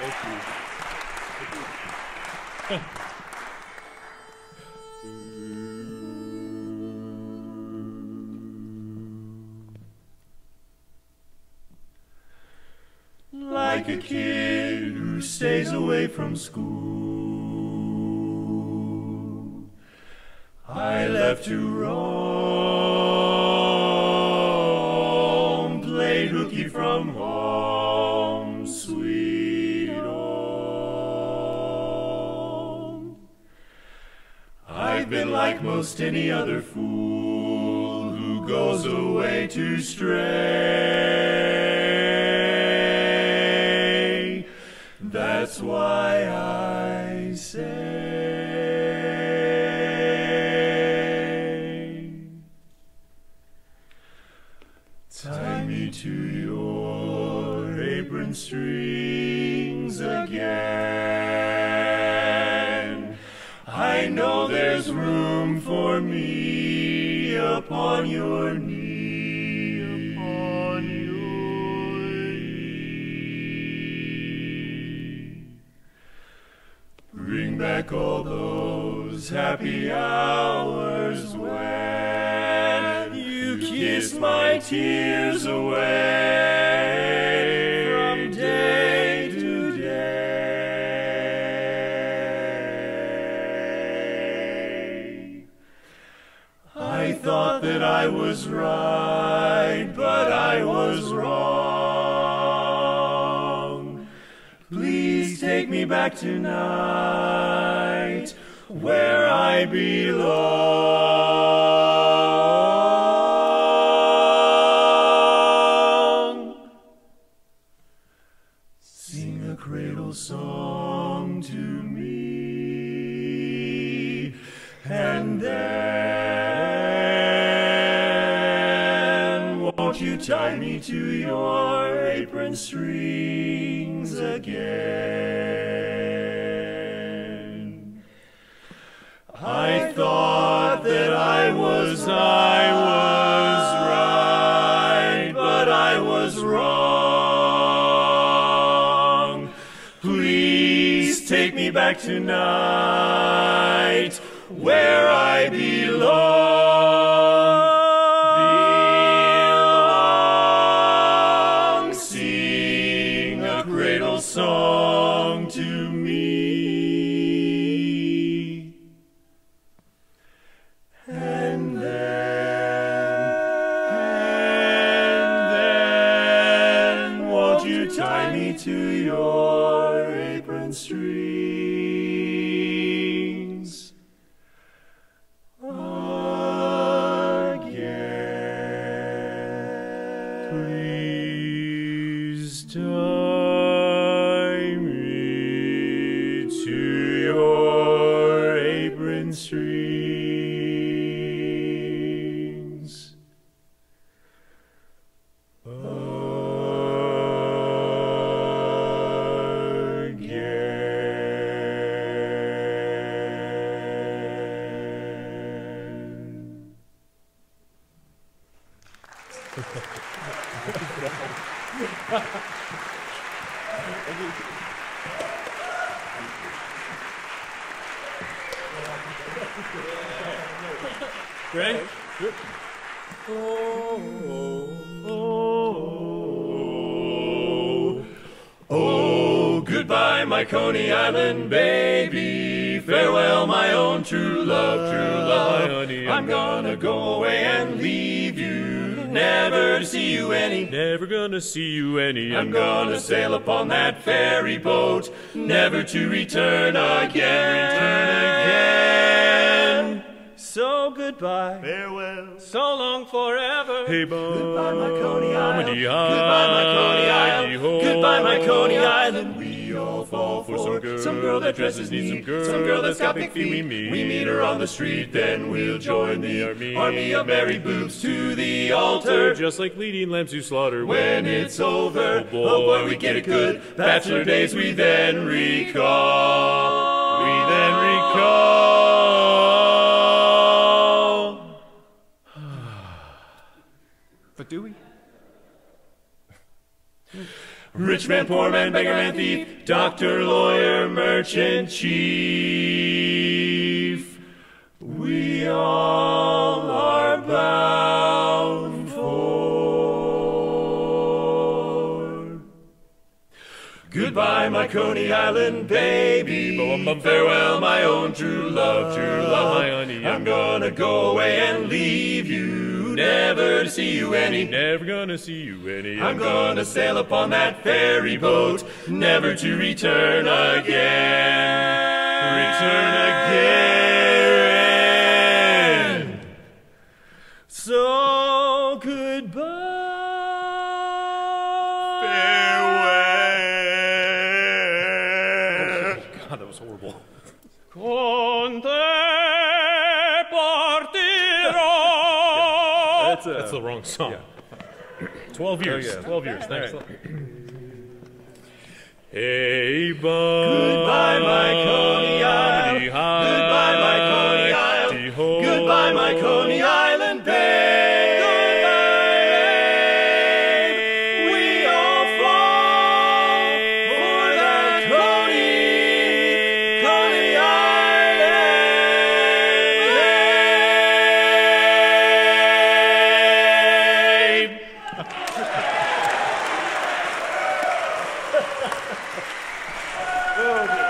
Like a kid who stays away from school, I left to roam, played hooky from home, sweet home. I've been like most any other fool who goes away to stray. That's why I say, tie me to your apron strings again. I know there's room for me upon your knee. Bring back all those happy hours when you kissed my tears away from day to day. I thought that I was right, but I was wrong. Please take me back tonight, where I belong. Sing a cradle song to me, and then won't you tie me to your apron strings again? I thought that I was right, but I was wrong. Please take me back tonight, where I belong. Sing a cradle song to me, and then won't you tie me to your apron strings again? Please tie me to your apron strings Ready? Oh, goodbye, my Coney Island baby. Farewell, my own true love, true love. Honey, I'm gonna go away and leave you, never to see you any. Never gonna see you any. I'm gonna sail upon that ferry boat, never to return again. So goodbye, Farewell. so long forever. Hey, bum. Goodbye, my Coney Island. Comedy Goodbye, my Coney Island. Island. Goodbye, my Coney Island. We all fall for some girl that dresses neat, some girl that's got big feet. we meet her on the street, then we'll join the army of merry boobs to the altar. Just like leading lambs to slaughter. When it's over, oh boy, we get it good. Bachelor days we then recall. We then recall. But do we? Rich man, poor man, beggar man, thief, doctor, lawyer, merchant, chief. We all are bound for. Goodbye, my Coney Island baby. Farewell, my own true love, my honey. I'm gonna go away and leave you, never to see you any. Never gonna see you any. I'm gonna sail upon that ferry boat, never to return again. Return again. So goodbye. Farewell. God, that was horrible. Con te partirò. That's the wrong song. Yeah. 12 years. Oh, yeah. 12 years. Thanks. All right. Hey, Goodbye, my Coney Island. Goodbye, my Coney Island. Goodbye, my Coney Island babe. Goodbye, we all fall for that Coney Island babe.